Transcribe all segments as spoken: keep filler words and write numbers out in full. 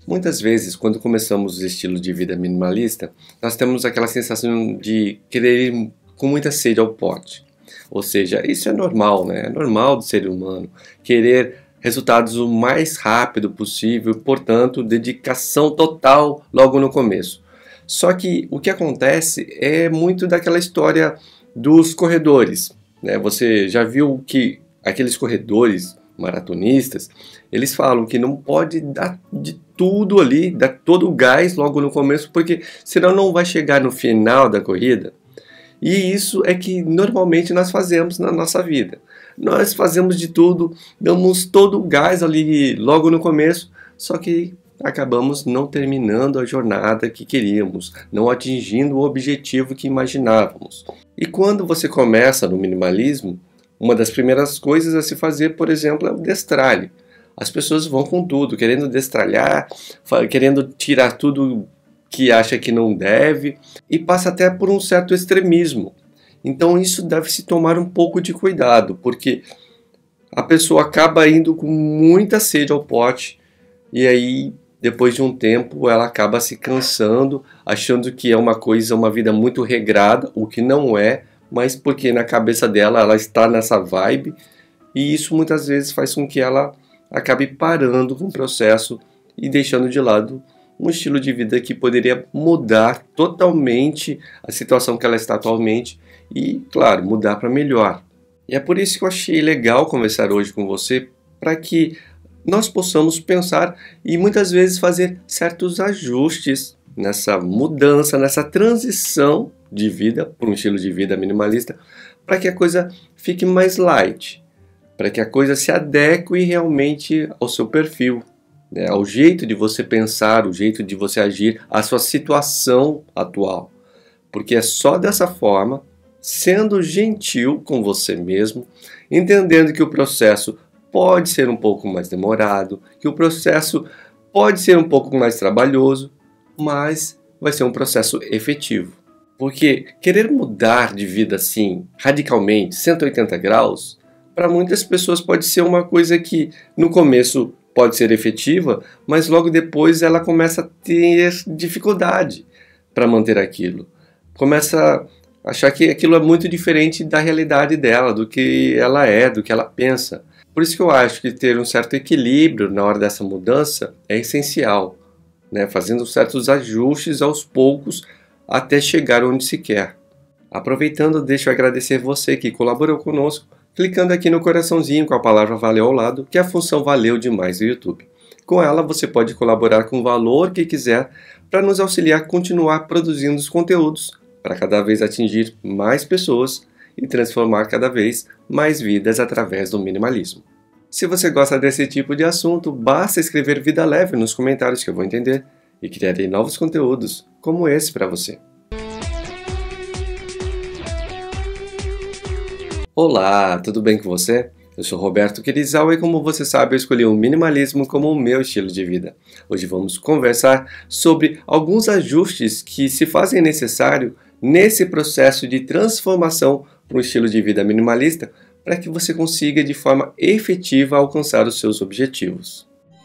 Muitas vezes, quando começamos o estilo de vida minimalista, nós temos aquela sensação de querer ir com muita sede ao pote. Ou seja, isso é normal, né? É normal do ser humano querer resultados o mais rápido possível, portanto, dedicação total logo no começo. Só que o que acontece é muito daquela história dos corredores, né? Você já viu que aqueles corredores maratonistas, eles falam que não pode dar de tudo ali, dar todo o gás logo no começo, porque senão não vai chegar no final da corrida. E isso é que normalmente nós fazemos na nossa vida. Nós fazemos de tudo, damos todo o gás ali logo no começo, só que acabamos não terminando a jornada que queríamos, não atingindo o objetivo que imaginávamos. E quando você começa no minimalismo, uma das primeiras coisas a se fazer, por exemplo, é o destralhe. As pessoas vão com tudo, querendo destralhar, querendo tirar tudo que acha que não deve, e passa até por um certo extremismo. Então isso deve se tomar um pouco de cuidado, porque a pessoa acaba indo com muita sede ao pote, e aí depois de um tempo ela acaba se cansando, achando que é uma coisa, uma vida muito regrada, o que não é, mas porque na cabeça dela ela está nessa vibe, e isso muitas vezes faz com que ela acabe parando com o processo e deixando de lado um estilo de vida que poderia mudar totalmente a situação que ela está atualmente e, claro, mudar para melhor. E é por isso que eu achei legal conversar hoje com você, para que nós possamos pensar e muitas vezes fazer certos ajustes nessa mudança, nessa transição de vida para um estilo de vida minimalista, para que a coisa fique mais light, para que a coisa se adeque realmente ao seu perfil, né, ao jeito de você pensar, o jeito de você agir, à sua situação atual. Porque é só dessa forma, sendo gentil com você mesmo, entendendo que o processo pode ser um pouco mais demorado, que o processo pode ser um pouco mais trabalhoso, mas vai ser um processo efetivo. Porque querer mudar de vida assim, radicalmente, cento e oitenta graus, para muitas pessoas pode ser uma coisa que no começo pode ser efetiva, mas logo depois ela começa a ter dificuldade para manter aquilo. Começa a achar que aquilo é muito diferente da realidade dela, do que ela é, do que ela pensa. Por isso que eu acho que ter um certo equilíbrio na hora dessa mudança é essencial, né? Fazendo certos ajustes aos poucos até chegar onde se quer. Aproveitando, deixo eu agradecer você que colaborou conosco, clicando aqui no coraçãozinho com a palavra valeu ao lado, que é a função valeu demais do YouTube. Com ela você pode colaborar com o valor que quiser para nos auxiliar a continuar produzindo os conteúdos, para cada vez atingir mais pessoas e transformar cada vez mais vidas através do minimalismo. Se você gosta desse tipo de assunto, basta escrever Vida Leve nos comentários que eu vou entender e criarei novos conteúdos como esse para você. Olá, tudo bem com você? Eu sou Roberto Querizal e, como você sabe, eu escolhi o minimalismo como o meu estilo de vida. Hoje vamos conversar sobre alguns ajustes que se fazem necessário nesse processo de transformação para um estilo de vida minimalista, para que você consiga de forma efetiva alcançar os seus objetivos.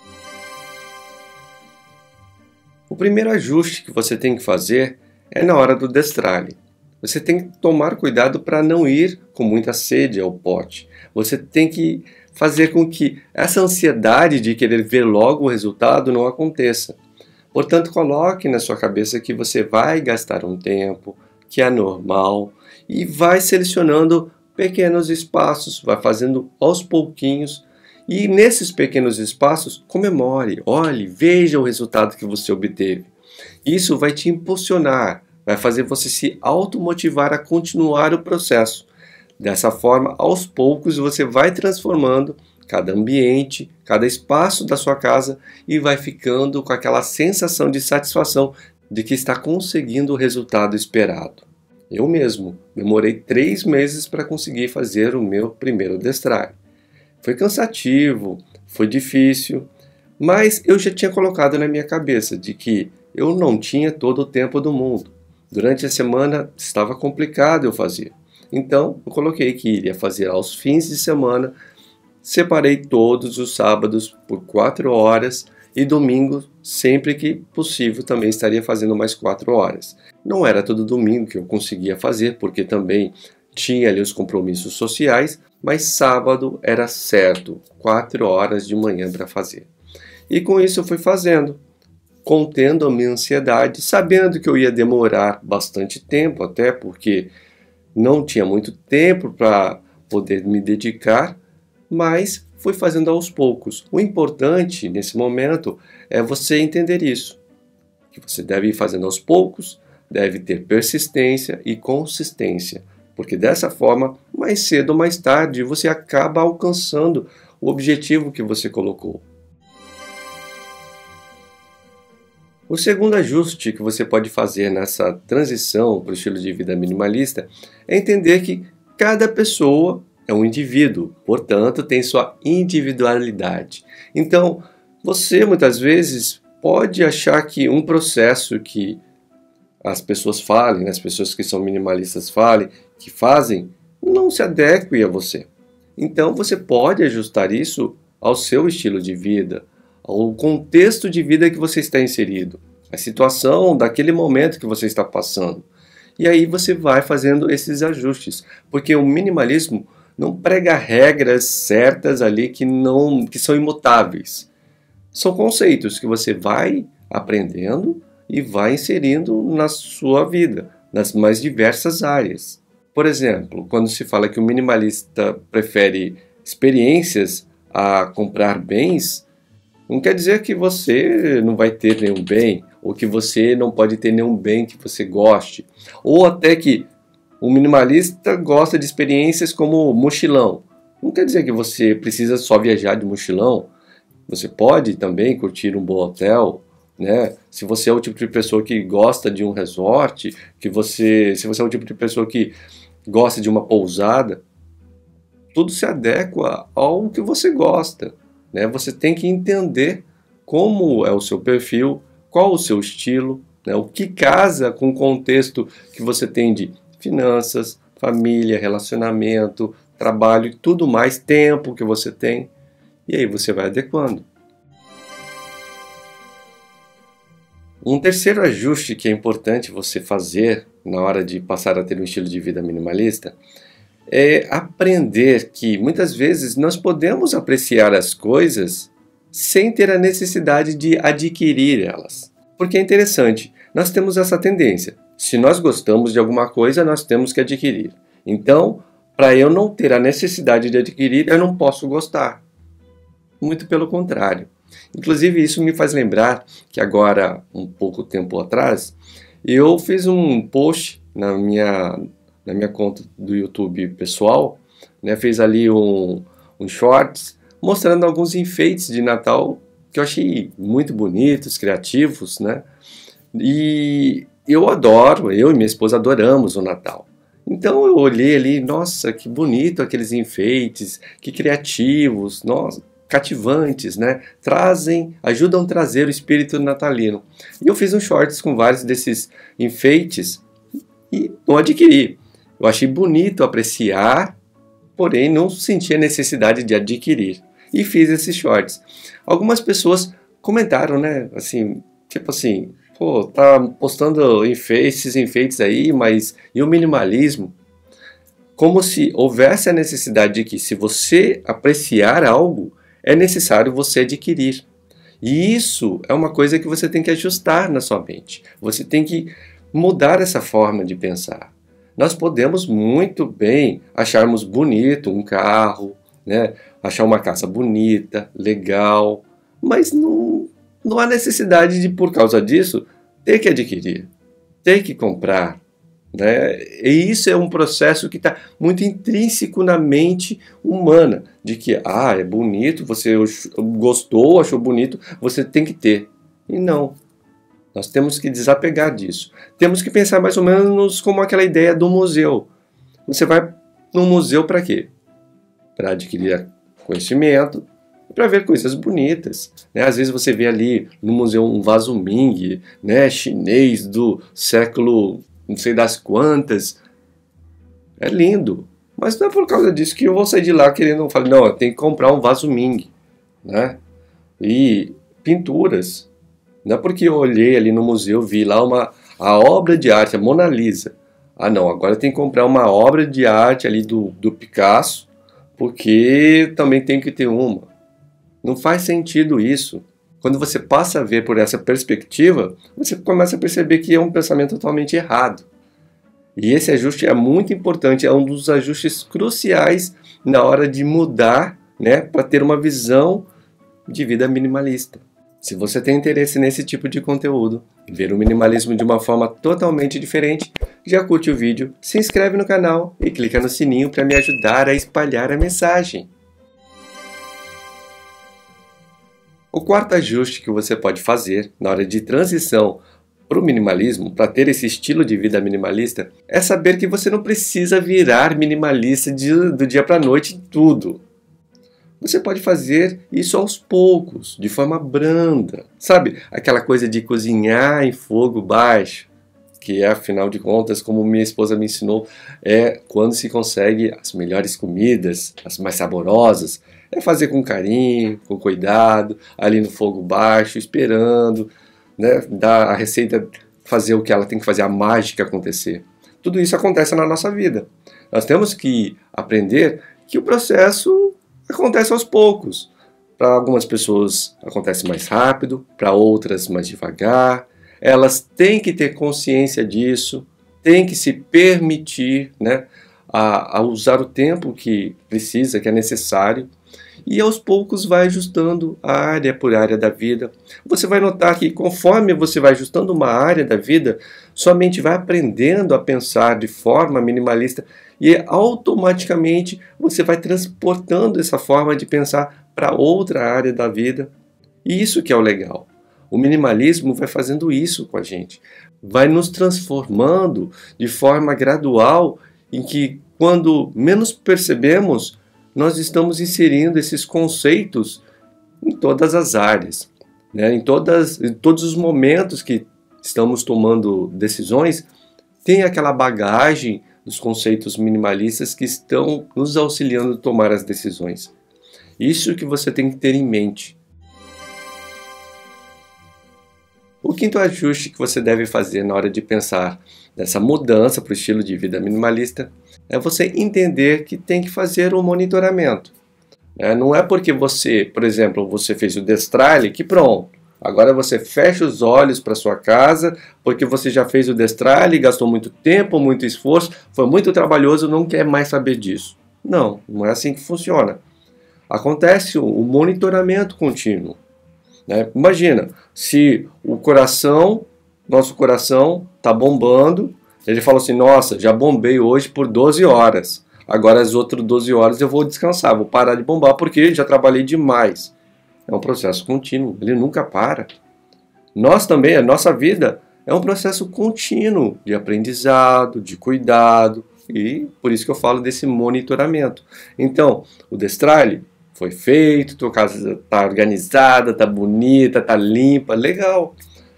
O primeiro ajuste que você tem que fazer é na hora do destralhe. Você tem que tomar cuidado para não ir com muita sede ao pote. Você tem que fazer com que essa ansiedade de querer ver logo o resultado não aconteça. Portanto, coloque na sua cabeça que você vai gastar um tempo, que é normal, e vai selecionando pequenos espaços, vai fazendo aos pouquinhos, e nesses pequenos espaços, comemore, olhe, veja o resultado que você obteve. Isso vai te impulsionar, vai fazer você se automotivar a continuar o processo. Dessa forma, aos poucos, você vai transformando cada ambiente, cada espaço da sua casa e vai ficando com aquela sensação de satisfação de que está conseguindo o resultado esperado. Eu mesmo demorei três meses para conseguir fazer o meu primeiro destralhe. Foi cansativo, foi difícil, mas eu já tinha colocado na minha cabeça de que eu não tinha todo o tempo do mundo. Durante a semana estava complicado eu fazer. Então eu coloquei que iria fazer aos fins de semana. Separei todos os sábados por quatro horas e domingo sempre que possível também estaria fazendo mais quatro horas. Não era todo domingo que eu conseguia fazer, porque também tinha ali os compromissos sociais, mas sábado era certo, quatro horas de manhã para fazer. E com isso eu fui fazendo, contendo a minha ansiedade, sabendo que eu ia demorar bastante tempo, até porque não tinha muito tempo para poder me dedicar, mas fui fazendo aos poucos. O importante nesse momento é você entender isso, que você deve ir fazendo aos poucos, deve ter persistência e consistência, porque dessa forma, mais cedo ou mais tarde, você acaba alcançando o objetivo que você colocou. O segundo ajuste que você pode fazer nessa transição para o estilo de vida minimalista é entender que cada pessoa é um indivíduo, portanto tem sua individualidade. Então, você muitas vezes pode achar que um processo que as pessoas falem, as pessoas que são minimalistas falem, que fazem, não se adeque a você. Então você pode ajustar isso ao seu estilo de vida, ao contexto de vida que você está inserido, a situação daquele momento que você está passando. E aí você vai fazendo esses ajustes, porque o minimalismo não prega regras certas ali que, não, que são imutáveis. São conceitos que você vai aprendendo e vai inserindo na sua vida, nas mais diversas áreas. Por exemplo, quando se fala que o minimalista prefere experiências a comprar bens, não quer dizer que você não vai ter nenhum bem, ou que você não pode ter nenhum bem que você goste, ou até que o minimalista gosta de experiências como mochilão. Não quer dizer que você precisa só viajar de mochilão. Você pode também curtir um bom hotel, né? Se você é o tipo de pessoa que gosta de um resort, que você, se você é o tipo de pessoa que gosta de uma pousada, tudo se adequa ao que você gosta, né? Você tem que entender como é o seu perfil, qual o seu estilo, né? O que casa com o contexto que você tem de finanças, família, relacionamento, trabalho e tudo mais, tempo que você tem, e aí você vai adequando. Um terceiro ajuste que é importante você fazer na hora de passar a ter um estilo de vida minimalista é aprender que muitas vezes nós podemos apreciar as coisas sem ter a necessidade de adquirir elas. Porque é interessante, nós temos essa tendência. Se nós gostamos de alguma coisa, nós temos que adquirir. Então, para eu não ter a necessidade de adquirir, eu não posso gostar. Muito pelo contrário. Inclusive, isso me faz lembrar que agora, um pouco tempo atrás, eu fiz um post na minha, na minha conta do YouTube pessoal, né? Fiz ali um, um shorts mostrando alguns enfeites de Natal que eu achei muito bonitos, criativos, né? E eu adoro, eu e minha esposa adoramos o Natal. Então eu olhei ali, nossa, que bonito aqueles enfeites, que criativos, nossa, cativantes, né? Trazem, ajudam a trazer o espírito natalino. E eu fiz um shorts com vários desses enfeites e não adquiri. Eu achei bonito apreciar, porém não senti a necessidade de adquirir. E fiz esses shorts. Algumas pessoas comentaram, né? Assim, tipo assim, pô, tá postando enfeites, esses enfeites aí, mas e o minimalismo? Como se houvesse a necessidade de que, se você apreciar algo, é necessário você adquirir. E isso é uma coisa que você tem que ajustar na sua mente. Você tem que mudar essa forma de pensar. Nós podemos muito bem acharmos bonito um carro, né? Achar uma casa bonita, legal, mas não, não há necessidade de, por causa disso, ter que adquirir, ter que comprar, né? E isso é um processo que está muito intrínseco na mente humana, de que, ah, é bonito, você gostou, achou bonito, você tem que ter. E não, nós temos que desapegar disso. Temos que pensar mais ou menos como aquela ideia do museu. Você vai num museu para quê? Para adquirir conhecimento, para ver coisas bonitas, né? Às vezes você vê ali no museu um vaso Ming, né, chinês do século não sei das quantas, é lindo, mas não é por causa disso que eu vou sair de lá querendo, falar, não, eu tenho que comprar um vaso Ming, né? E pinturas, Não é porque eu olhei ali no museu, vi lá uma, a obra de arte, a Mona Lisa. Ah não, agora tem que comprar uma obra de arte ali do, do Picasso, porque também tem que ter uma. Não faz sentido isso. Quando você passa a ver por essa perspectiva, você começa a perceber que é um pensamento totalmente errado. E esse ajuste é muito importante, é um dos ajustes cruciais na hora de mudar, né, para ter uma visão de vida minimalista. Se você tem interesse nesse tipo de conteúdo, ver o minimalismo de uma forma totalmente diferente, já curte o vídeo, se inscreve no canal e clica no sininho para me ajudar a espalhar a mensagem. O quarto ajuste que você pode fazer na hora de transição para o minimalismo, para ter esse estilo de vida minimalista, é saber que você não precisa virar minimalista de, do dia para a noite em tudo. Você pode fazer isso aos poucos, de forma branda. Sabe, aquela coisa de cozinhar em fogo baixo, que é, afinal de contas, como minha esposa me ensinou, é quando se consegue as melhores comidas, as mais saborosas, é fazer com carinho, com cuidado, ali no fogo baixo, esperando, né, dar a receita, fazer o que ela tem que fazer, a mágica acontecer. Tudo isso acontece na nossa vida. Nós temos que aprender que o processo acontece aos poucos. Para algumas pessoas acontece mais rápido, para outras mais devagar. Elas têm que ter consciência disso, têm que se permitir, né, a, a usar o tempo que precisa, que é necessário. E aos poucos vai ajustando área por área da vida. Você vai notar que conforme você vai ajustando uma área da vida, sua mente vai aprendendo a pensar de forma minimalista e automaticamente você vai transportando essa forma de pensar para outra área da vida. E isso que é o legal. O minimalismo vai fazendo isso com a gente. Vai nos transformando de forma gradual em que quando menos percebemos, nós estamos inserindo esses conceitos em todas as áreas, né? em, todas, em todos os momentos que estamos tomando decisões, tem aquela bagagem dos conceitos minimalistas que estão nos auxiliando a tomar as decisões. Isso que você tem que ter em mente. O quinto ajuste que você deve fazer na hora de pensar nessa mudança para o estilo de vida minimalista é você entender que tem que fazer um monitoramento. É, não é porque você, por exemplo, você fez o destralhe que pronto, agora você fecha os olhos para sua casa porque você já fez o destralhe, gastou muito tempo, muito esforço, foi muito trabalhoso, não quer mais saber disso. Não, não é assim que funciona. Acontece o monitoramento contínuo. Né? Imagina, se o coração, nosso coração está bombando, ele fala assim, nossa, já bombei hoje por doze horas, agora as outras doze horas eu vou descansar, vou parar de bombar porque já trabalhei demais. É um processo contínuo, ele nunca para. Nós também, a nossa vida é um processo contínuo de aprendizado, de cuidado, e por isso que eu falo desse monitoramento. Então, o destralhe foi feito, tua casa está organizada, está bonita, está limpa, legal.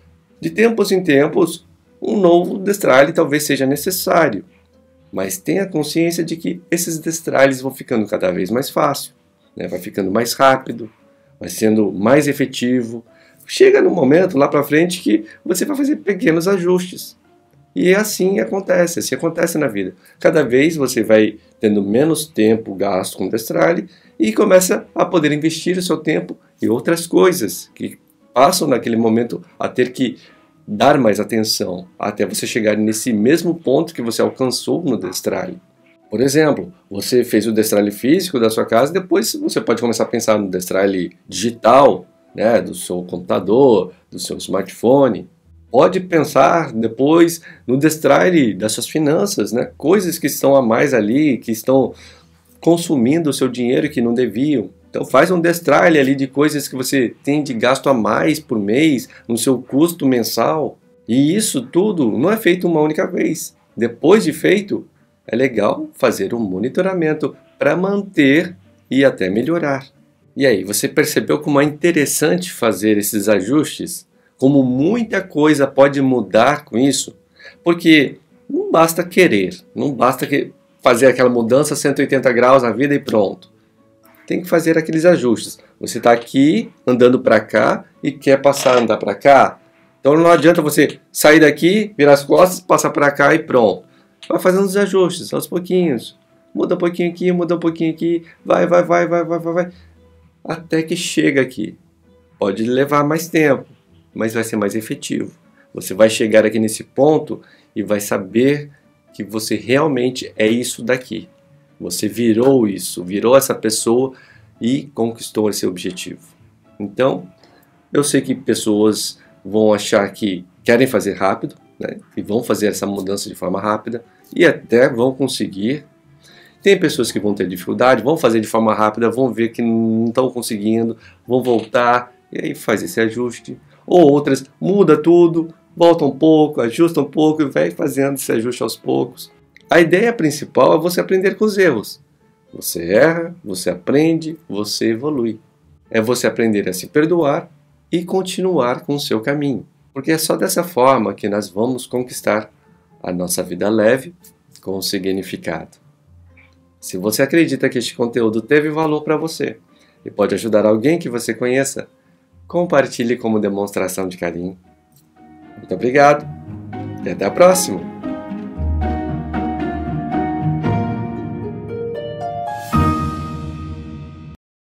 De tempos em tempos, um novo destralhe talvez seja necessário, mas tenha consciência de que esses destralhes vão ficando cada vez mais fácil, né? Vai ficando mais rápido, vai sendo mais efetivo. Chega no momento lá para frente que você vai fazer pequenos ajustes. E assim acontece, assim acontece na vida. Cada vez você vai tendo menos tempo gasto com destralhe e começa a poder investir o seu tempo em outras coisas que passam naquele momento a ter que dar mais atenção, até você chegar nesse mesmo ponto que você alcançou no destralhe. Por exemplo, você fez o destralhe físico da sua casa, depois você pode começar a pensar no destralhe digital, né, do seu computador, do seu smartphone. Pode pensar depois no destralhe das suas finanças, né, coisas que estão a mais ali, que estão consumindo o seu dinheiro que não deviam. Então faz um destralhe ali de coisas que você tem de gasto a mais por mês, no seu custo mensal. E isso tudo não é feito uma única vez. Depois de feito, é legal fazer um monitoramento para manter e até melhorar. E aí, você percebeu como é interessante fazer esses ajustes? Como muita coisa pode mudar com isso? Porque não basta querer, não basta fazer aquela mudança cento e oitenta graus na vida e pronto. Tem que fazer aqueles ajustes. Você está aqui, andando para cá e quer passar a andar para cá. Então não adianta você sair daqui, virar as costas, passar para cá e pronto. Vai fazendo os ajustes, aos pouquinhos. Muda um pouquinho aqui, muda um pouquinho aqui. Vai, vai, vai, vai, vai, vai, vai. Até que chega aqui. Pode levar mais tempo, mas vai ser mais efetivo. Você vai chegar aqui nesse ponto e vai saber que você realmente é isso daqui. Você virou isso, virou essa pessoa e conquistou esse objetivo. Então, eu sei que pessoas vão achar que querem fazer rápido, né? E vão fazer essa mudança de forma rápida e até vão conseguir. Tem pessoas que vão ter dificuldade, vão fazer de forma rápida, vão ver que não estão conseguindo, vão voltar e aí faz esse ajuste. Ou outras, muda tudo, volta um pouco, ajusta um pouco e vai fazendo esse ajuste aos poucos. A ideia principal é você aprender com os erros. Você erra, você aprende, você evolui. É você aprender a se perdoar e continuar com o seu caminho. Porque é só dessa forma que nós vamos conquistar a nossa vida leve com significado. Se você acredita que este conteúdo teve valor para você e pode ajudar alguém que você conheça, compartilhe como demonstração de carinho. Muito obrigado e até a próxima!